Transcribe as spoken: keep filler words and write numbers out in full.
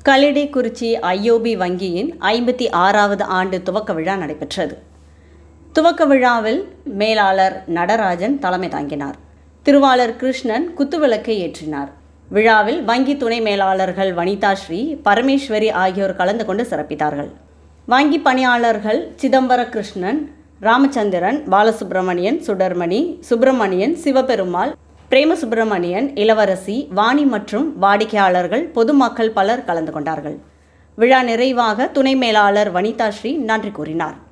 Kallidaikurichi IOB வங்கியின் ஐம்பத்தி ஆறாவது ஆண்டு துவக்க விழா நடைபெற்றது. துவக்க விழாவில் மேலாளர் நடராஜன் தலைமை தாங்கினார். திருவாளர் கிருஷ்ணன் குத்துவிளக்கை ஏற்றினார். விழாவில் வங்கி துணை மேலாளர்கள் வனிதாஸ்ரீ, பரமேஸ்வரி ஆகியோர் கலந்து கொண்டு சிறப்பித்தார்கள். வங்கி பணியாளர்கள் சிதம்பர கிருஷ்ணன், ராமச்சந்திரன், பாலசுப்ரமணியன், சுடர்மணி, சுப்பிரமணியன், சிவபெருமாள், பிரேமசுப்பிரமணியன், இளவரசி, வாணி மற்றும் வாடிக்கையாளர்கள், பொதுமக்கள் பலர் கலந்து கொண்டார்கள். விழா நிறைவாக துணை மேலாளர் வனிதாஸ்ரீ நன்றி கூறினார்.